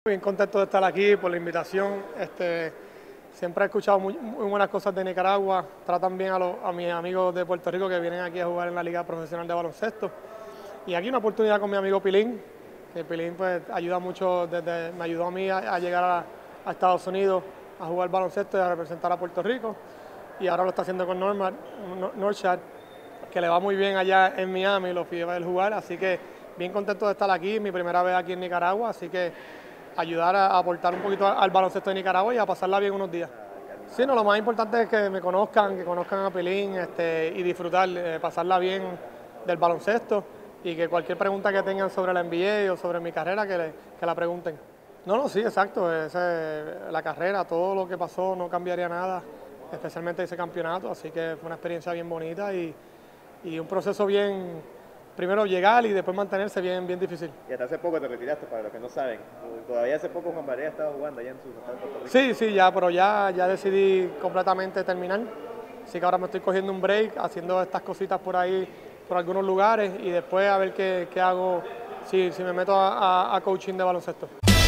Bien contento de estar aquí por la invitación. Siempre he escuchado muy buenas cosas de Nicaragua. Tratan bien a mis amigos de Puerto Rico que vienen aquí a jugar en la Liga Profesional de Baloncesto. Y aquí una oportunidad con mi amigo Pilín, que Pilín pues ayuda mucho, me ayudó a mí a llegar a Estados Unidos a jugar baloncesto y a representar a Puerto Rico. Y ahora lo está haciendo con Northside, que le va muy bien allá en Miami, lo fui a ver jugar. Así que bien contento de estar aquí, mi primera vez aquí en Nicaragua, así que ayudar a aportar un poquito al baloncesto de Nicaragua y a pasarla bien unos días. Sí, no, lo más importante es que me conozcan, que conozcan a Pilín y disfrutar, pasarla bien del baloncesto y que cualquier pregunta que tengan sobre la NBA o sobre mi carrera, que la pregunten. No, sí, exacto, la carrera, todo lo que pasó no cambiaría nada, especialmente ese campeonato, así que fue una experiencia bien bonita y un proceso bien. Primero llegar y después mantenerse bien difícil. Y hasta hace poco te retiraste, para los que no saben. Todavía hace poco Juan Varela estaba jugando allá en su estado de Puerto Rico. Sí, ya, pero ya decidí completamente terminar. Así que ahora me estoy cogiendo un break, haciendo estas cositas por ahí, por algunos lugares y después a ver qué hago, si me meto a coaching de baloncesto.